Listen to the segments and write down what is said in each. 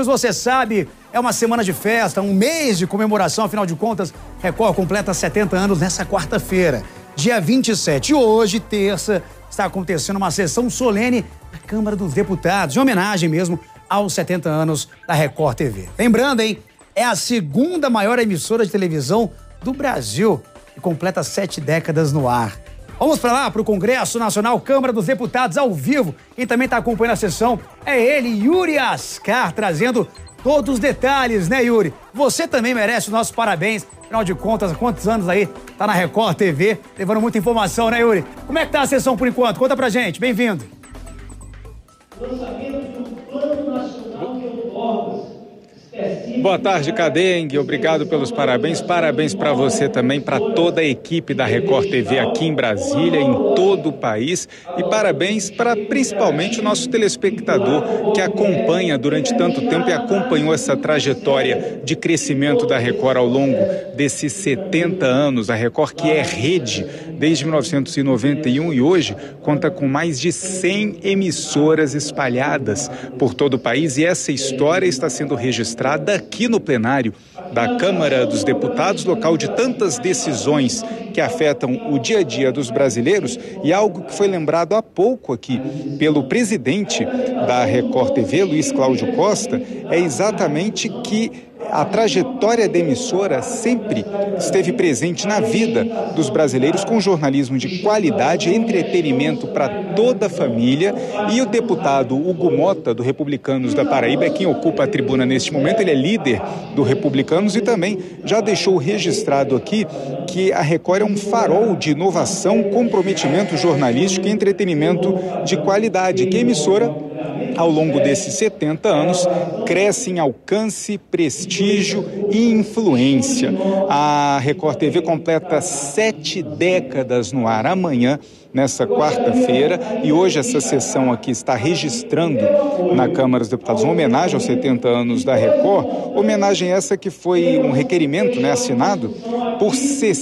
Mas você sabe, é uma semana de festa, um mês de comemoração, afinal de contas, Record completa 70 anos nessa quarta-feira, dia 27. E hoje, terça, está acontecendo uma sessão solene na Câmara dos Deputados, em homenagem mesmo aos 70 anos da Record TV. Lembrando, hein, é a segunda maior emissora de televisão do Brasil e completa 7 décadas no ar. Vamos para lá, para o Congresso Nacional, Câmara dos Deputados, ao vivo. Quem também está acompanhando a sessão é ele, Yuri Ascar, trazendo todos os detalhes, né, Yuri? Você também merece os nossos parabéns. Afinal de contas, há quantos anos aí tá na Record TV, levando muita informação, né, Yuri? Como é que tá a sessão por enquanto? Conta pra gente, bem-vindo. Lançamento do Plano Nacional de Outorgas. Boa tarde, Cadengue. Obrigado pelos parabéns. Parabéns para você também, para toda a equipe da Record TV aqui em Brasília, em todo o país. E parabéns para principalmente o nosso telespectador que acompanha durante tanto tempo e acompanhou essa trajetória de crescimento da Record ao longo desses 70 anos. A Record, que é rede desde 1991 e hoje conta com mais de 100 emissoras espalhadas por todo o país. E essa história está sendo registrada aqui no plenário da Câmara dos Deputados, local de tantas decisões que afetam o dia a dia dos brasileiros, e algo que foi lembrado há pouco aqui pelo presidente da Record TV, Luiz Cláudio Costa, é exatamente que a trajetória da emissora sempre esteve presente na vida dos brasileiros, com jornalismo de qualidade e entretenimento para toda a família. E o deputado Hugo Mota, do Republicanos da Paraíba, é quem ocupa a tribuna neste momento. Ele é líder do Republicanos e também já deixou registrado aqui que a Record é um farol de inovação, comprometimento jornalístico e entretenimento de qualidade, que a emissora, ao longo desses 70 anos, cresce em alcance, prestígio e influência. A Record TV completa 7 décadas no ar amanhã, nessa quarta-feira, e hoje essa sessão aqui está registrando na Câmara dos Deputados uma homenagem aos 70 anos da Record, homenagem essa que foi um requerimento, né, assinado por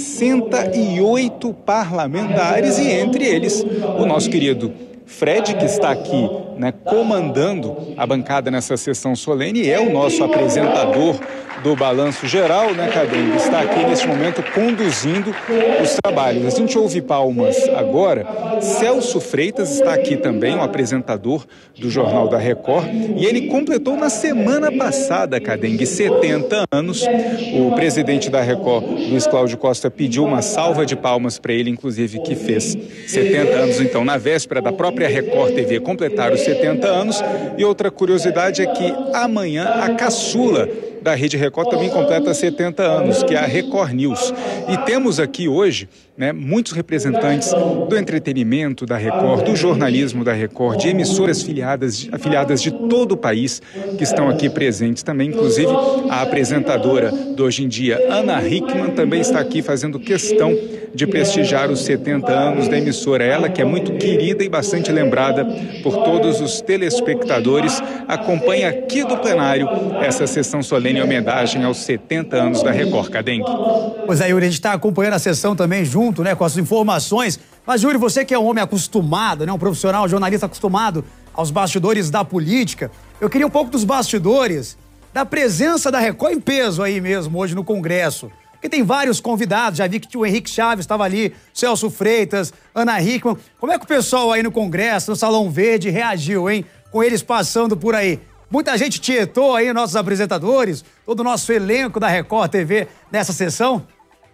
68 parlamentares, e entre eles o nosso querido Fred, que está aqui, né, comandando a bancada nessa sessão solene, é o nosso apresentador do Balanço Geral, né, Cadengue? Está aqui neste momento conduzindo os trabalhos. A gente ouve palmas agora. Celso Freitas está aqui também, o apresentador do Jornal da Record, e ele completou na semana passada, Cadengue, 70 anos. O presidente da Record, Luiz Cláudio Costa, pediu uma salva de palmas para ele, inclusive, que fez 70 anos, então, na véspera da própria Record TV completar os 70 anos. E outra curiosidade é que amanhã a caçula da Rede Record também completa 70 anos, que é a Record News. E temos aqui hoje, né, muitos representantes do entretenimento da Record, do jornalismo da Record, de emissoras afiliadas de todo o país que estão aqui presentes também. Inclusive, a apresentadora de hoje em dia, Ana Hickman, também está aqui fazendo questão de prestigiar os 70 anos da emissora. Ela, que é muito querida e bastante lembrada por todos os telespectadores, acompanha aqui do plenário essa sessão solene em homenagem aos 70 anos da Record, Cadengue. Pois é, Yuri, a gente está acompanhando a sessão também junto, né, com as informações. Mas, Yuri, você que é um homem acostumado, né, um profissional, um jornalista acostumado aos bastidores da política, eu queria um pouco dos bastidores, da presença da Record em peso aí mesmo, hoje no Congresso. Porque tem vários convidados, já vi que o Henrique Chaves estava ali, Celso Freitas, Ana Hickman. Como é que o pessoal aí no Congresso, no Salão Verde, reagiu, hein? Com eles passando por aí. Muita gente tietou aí, nossos apresentadores, todo o nosso elenco da Record TV nessa sessão.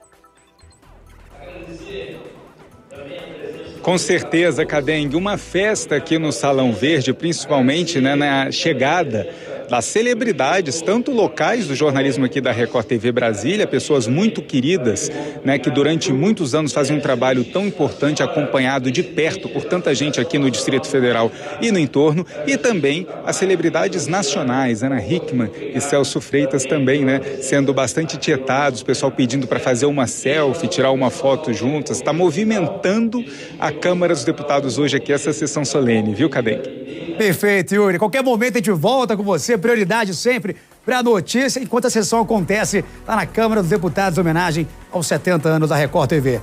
Com certeza, Cadengue, uma festa aqui no Salão Verde, principalmente, né, na chegada das celebridades, tanto locais do jornalismo aqui da Record TV Brasília, pessoas muito queridas, né, que durante muitos anos fazem um trabalho tão importante, acompanhado de perto por tanta gente aqui no Distrito Federal e no entorno, e também as celebridades nacionais, Ana Hickman e Celso Freitas também, né, sendo bastante tietados, o pessoal pedindo para fazer uma selfie, tirar uma foto juntas. Está movimentando a Câmara dos Deputados hoje aqui, essa sessão solene, viu, Cadengue? Perfeito, Yuri. Qualquer momento a gente volta com você, prioridade sempre para a notícia, enquanto a sessão acontece lá na Câmara dos Deputados, em homenagem aos 70 anos da Record TV.